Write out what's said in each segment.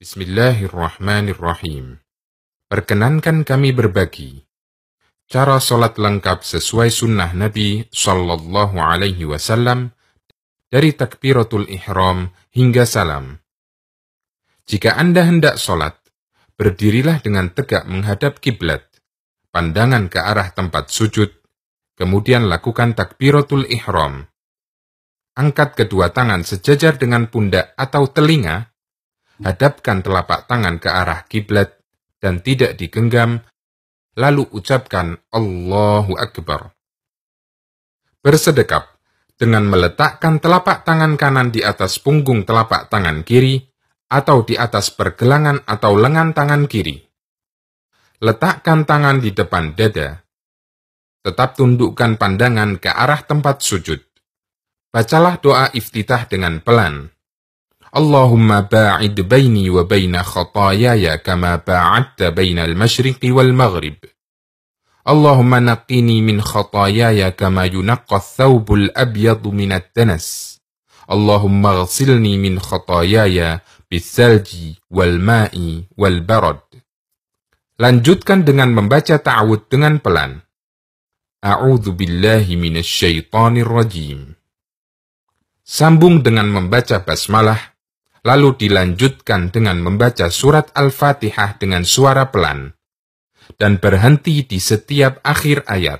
Bismillahirrahmanirrahim. Perkenankan kami berbagi cara sholat lengkap sesuai sunnah Nabi Sallallahu Alaihi Wasallam dari takbiratul ihram hingga salam. Jika Anda hendak sholat, berdirilah dengan tegak menghadap kiblat, pandangan ke arah tempat sujud, kemudian lakukan takbiratul ihram. Angkat kedua tangan sejajar dengan pundak atau telinga, hadapkan telapak tangan ke arah kiblat dan tidak digenggam, lalu ucapkan Allahu Akbar. Bersedekap dengan meletakkan telapak tangan kanan di atas punggung telapak tangan kiri atau di atas pergelangan atau lengan tangan kiri. Letakkan tangan di depan dada. Tetap tundukkan pandangan ke arah tempat sujud. Bacalah doa iftitah dengan pelan. Allahumma ba'id baini wa baina khatayaya kama ba'adta baina al-masyriqi wal-maghrib. Allahumma naqqini min khatayaya kama yunaqqa ath-thawbul abyadu min ad-danas. Allahumma ghsilni min khatayaya bis-salji wal-ma'i wal-barad. Lanjutkan dengan membaca ta'awudz dengan pelan. A'udzu billahi minasy syaithanir rajim. Sambung dengan membaca basmalah, lalu dilanjutkan dengan membaca surat Al-Fatihah dengan suara pelan, dan berhenti di setiap akhir ayat.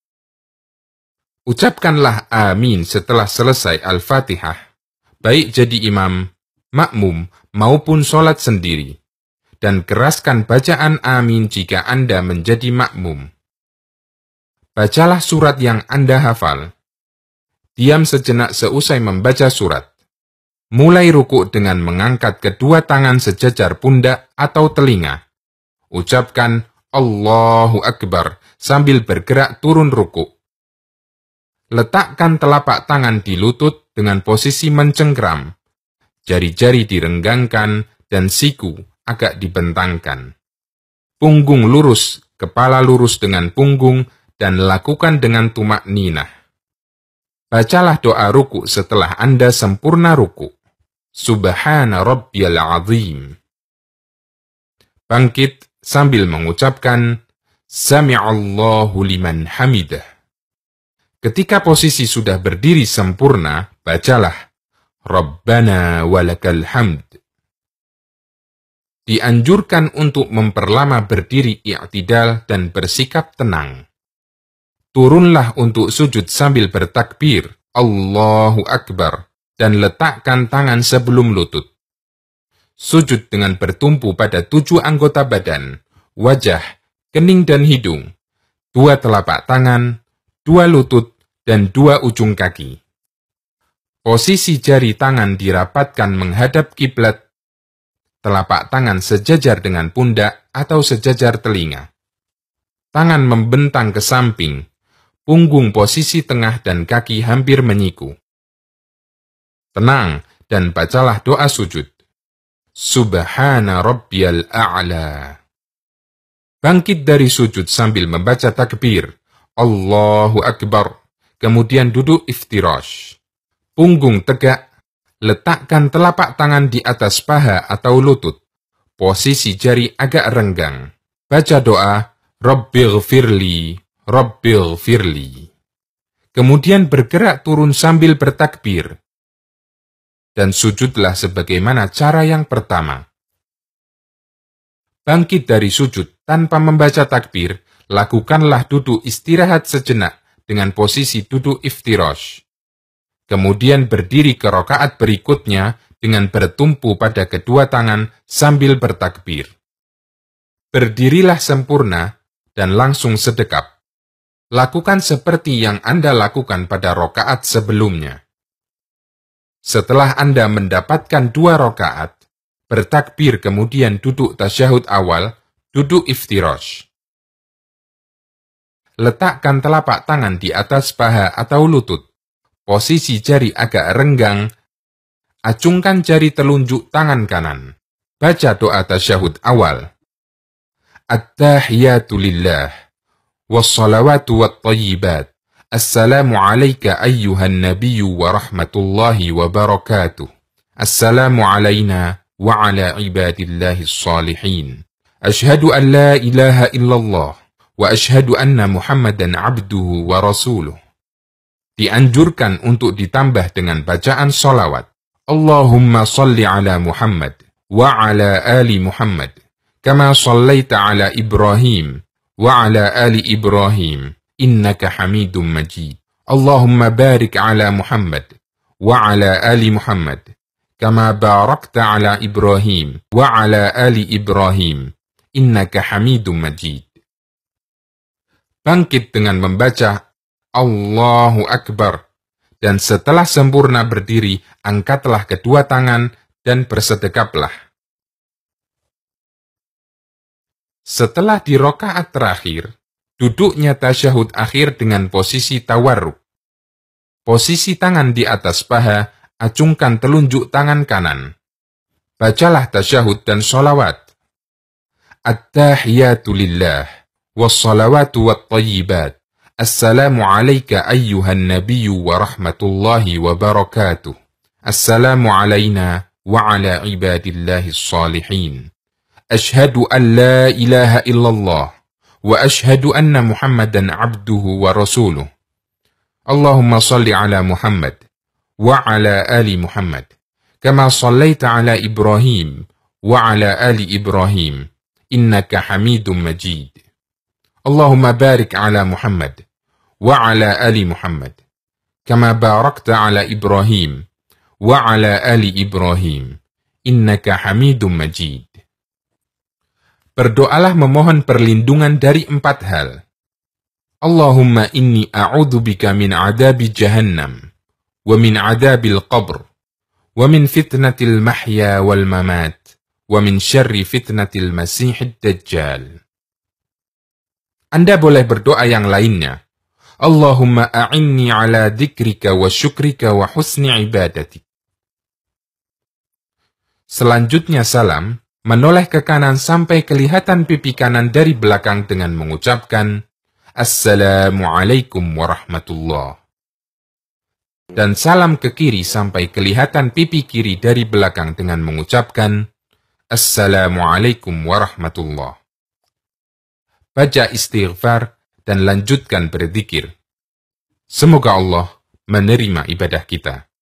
Ucapkanlah amin setelah selesai Al-Fatihah, baik jadi imam, makmum, maupun sholat sendiri, dan keraskan bacaan amin jika Anda menjadi makmum. Bacalah surat yang Anda hafal. Diam sejenak seusai membaca surat. Mulai rukuk dengan mengangkat kedua tangan sejajar pundak atau telinga. Ucapkan Allahu Akbar sambil bergerak turun rukuk. Letakkan telapak tangan di lutut dengan posisi mencengkram. Jari-jari direnggangkan dan siku agak dibentangkan. Punggung lurus, kepala lurus dengan punggung dan lakukan dengan tumakninah. Bacalah doa rukuk setelah Anda sempurna rukuk. Subhana rabbiyal azim. Bangkit sambil mengucapkan Sami'allahu liman hamidah. Ketika posisi sudah berdiri sempurna, bacalah Rabbana walakal hamd. Dianjurkan untuk memperlama berdiri i'tidal dan bersikap tenang. Turunlah untuk sujud sambil bertakbir Allahu Akbar dan letakkan tangan sebelum lutut. Sujud dengan bertumpu pada 7 anggota badan, wajah, kening dan hidung, 2 telapak tangan, 2 lutut, dan 2 ujung kaki. Posisi jari tangan dirapatkan menghadap kiblat, telapak tangan sejajar dengan pundak atau sejajar telinga. Tangan membentang ke samping, punggung posisi tengah dan kaki hampir menyiku. Tenang dan bacalah doa sujud. Subhana rabbiyal a'la. Bangkit dari sujud sambil membaca takbir. Allahu Akbar. Kemudian duduk iftirash. Punggung tegak. Letakkan telapak tangan di atas paha atau lutut. Posisi jari agak renggang. Baca doa. Rabbighfirli. Rabbighfirli. Kemudian bergerak turun sambil bertakbir. Dan sujudlah sebagaimana cara yang pertama. Bangkit dari sujud tanpa membaca takbir, lakukanlah duduk istirahat sejenak dengan posisi duduk iftirash. Kemudian berdiri ke rakaat berikutnya dengan bertumpu pada kedua tangan sambil bertakbir. Berdirilah sempurna dan langsung sedekap. Lakukan seperti yang Anda lakukan pada rakaat sebelumnya. Setelah Anda mendapatkan 2 rakaat, bertakbir kemudian duduk tasyahud awal, duduk iftirash. Letakkan telapak tangan di atas paha atau lutut. Posisi jari agak renggang. Acungkan jari telunjuk tangan kanan. Baca doa tasyahud awal. At-tahiyatu lillah. Wassalawatu wattayyibat. Assalamu alayka ayyuhan nabiyyu wa rahmatullahi wa barakatuh. Assalamu alayna وعلى عباد الله الصالحين أشهد أن لا إله إلا الله وأشهد أن محمدا عبده ورسوله. Dianjurkan untuk ditambah dengan bacaan salawat. Allahumma salli ala Muhammad wa ala ali Muhammad kama sallaita ala Ibrahim wa ala ali Ibrahim innaka Hamidum Majid. Allahumma barik ala Muhammad wa ala ali Muhammad kama barakta ala Ibrahim wa ala ali Ibrahim innaka Hamidum Majid. Bangkit dengan membaca Allahu Akbar, dan setelah sempurna berdiri, angkatlah kedua tangan dan bersedekaplah. Setelah di rakaat terakhir, duduknya tasyahud akhir dengan posisi tawarruk. Posisi tangan di atas paha, acungkan telunjuk tangan kanan. Bacalah tasyahud dan sholawat. At-tahiyatu lillah, wassalawatu wattayyibat. Assalamu alayka ayyuhan nabiyyu wa rahmatullahi wa barakatuh. Assalamu alayna wa ala ibadillahi salihin. Ashhadu an la ilaha illallah wa ashhadu anna Muhammadan abduhu wa rasuluh. Allahumma salli ala Muhammad wa ala ali Muhammad kama sallaita ala Ibrahim wa ala ali Ibrahim innaka Hamidum Majid. Allahumma barik ala Muhammad wa ala ali Muhammad kama barakta ala Ibrahim wa ala ali Ibrahim innaka Hamidum Majid. Berdoalah memohon perlindungan dari 4 hal. Allahumma inni a'udzubika min adabi jahannam wa min adabil qabr wa min fitnatil mahya wal mamat wa min syarri fitnatil masihid dajjal. Anda boleh berdoa yang lainnya. Allahumma a'inni ala dzikrika wa syukrika wa husni ibadatik. Selanjutnya salam, menoleh ke kanan sampai kelihatan pipi kanan dari belakang dengan mengucapkan Assalamualaikum warahmatullah. Dan salam ke kiri sampai kelihatan pipi kiri dari belakang dengan mengucapkan Assalamualaikum warahmatullah. Baca istighfar dan lanjutkan berzikir. Semoga Allah menerima ibadah kita.